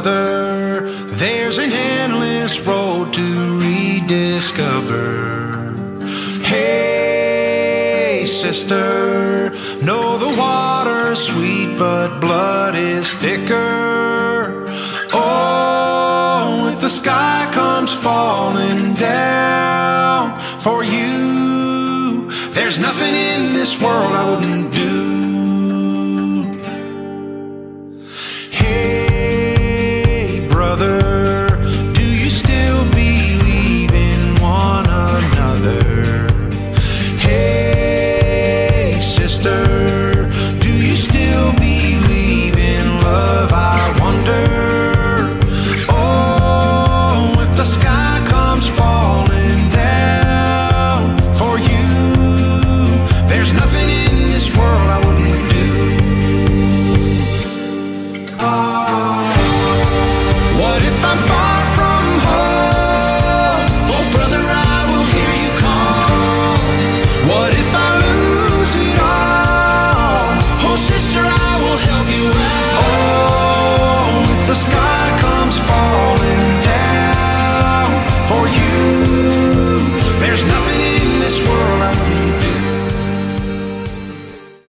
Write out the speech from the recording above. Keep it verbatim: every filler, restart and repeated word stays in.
brother, there's an endless road to rediscover. Hey, sister, know the water's sweet, but blood is thicker. Oh, if the sky comes falling down for you, there's nothing in this world I wouldn't do.